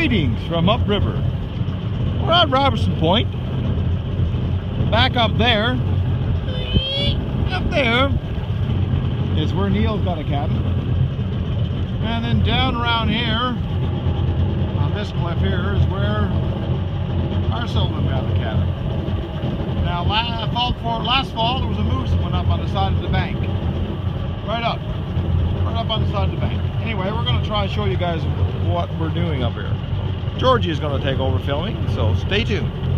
Greetings from upriver. We're at Robertson Point. Back up there is where Neil's got a cabin. And then down around here, on this cliff here, is where Sullivan got a cabin. Now, last fall, there was a moose that went up on the side of the bank. Right up on the side of the bank. Anyway, we're going to try and show you guys what we're doing up here. Georgie is going to take over filming, so stay tuned.